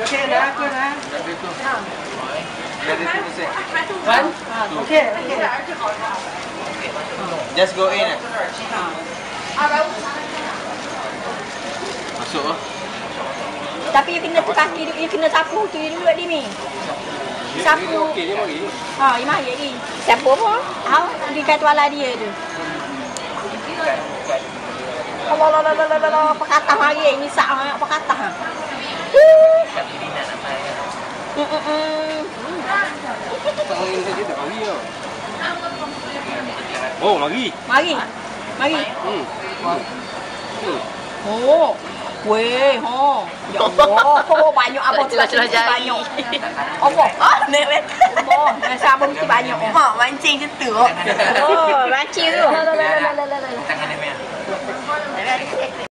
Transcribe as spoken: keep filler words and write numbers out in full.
Okey dah aku dah. One. Okey. Just go in. Masuk ah. Tapi you kena kaki you kena sapu tu dulu dia ni. Sapu. Okey dia mari. Ha, ini mari ni. Sapu apa? Ha, di kat tuala dia tu. Allah Allah Allah Allah Allah pakatah mari ni sak pakatah. Hmm hmm. Tangan ini saja tak mari ah. Oh, mari. Mari. Mari. Hmm. Hmm. Oh. Weh, ho. Ya Allah, kau banyak apa tu banyak. Apa? Ah, nek. Oh, nasa apa mesti banyak. Mak mancing je tu. Oh, mancing tu. Tangan dia.